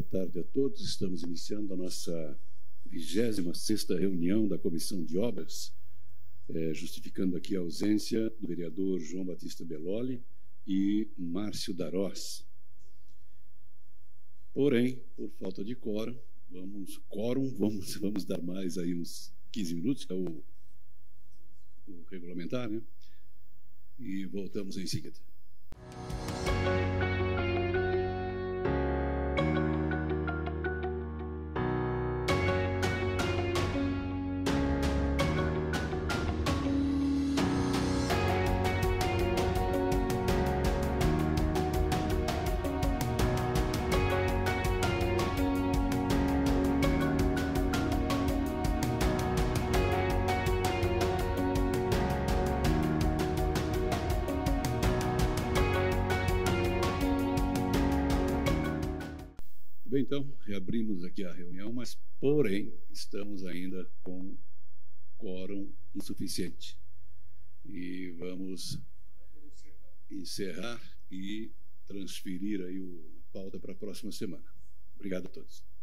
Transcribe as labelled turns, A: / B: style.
A: tarde a todos. Estamos iniciando a nossa 26ª reunião da Comissão de Obras, justificando aqui a ausência do vereador João Batista Belloli e Márcio Darós. Porém, por falta de quórum, vamos dar mais aí uns 15 minutos, que é o regulamentar, né? E voltamos em seguida. Bem, então, reabrimos aqui a reunião, mas, porém, estamos ainda com quórum insuficiente. E vamos encerrar e transferir aí a pauta para a próxima semana. Obrigado a todos.